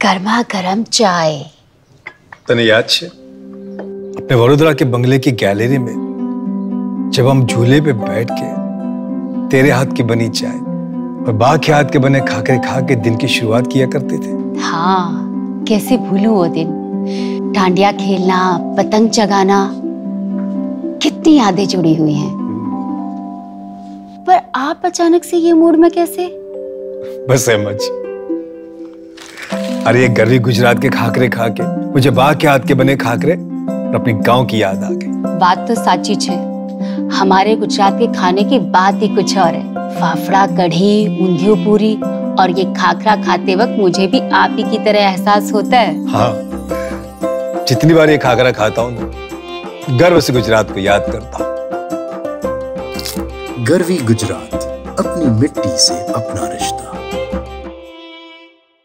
गर्मा गर्म चाय। तने याद छे अपने वडोदरा के बंगले की गैलरी में जब हम झूले पे बैठ के तेरे हाथ की बनी चाय और बा के हाथ के बने खाकरे खा के दिन की शुरुआत किया करते थे। हाँ, कैसे भूलूं वो दिन। डांडिया खेलना, पतंग जगाना, कितनी यादें जुड़ी हुई हैं। पर आप अचानक से ये मूड में कैसे? बस समझ। अरे ये गर्वी गुजरात के खाकरे खा के मुझे बा के हाथ के बने खाकरे और अपनी गांव की याद आ गई। बात तो साची है। हमारे गुजरात के खाने की बात ही कुछ और है। फाफड़ा, कढ़ी, ऊंधियो पूरी और ये खाखरा खाते वक्त मुझे भी आप ही की तरह एहसास होता है। हाँ, जितनी बार ये खाखरा खाता हूँ ना, गर्व से गुजरात को याद करता हूँ। गर्वी गुजरात, अपनी मिट्टी से अपना रिश्ता।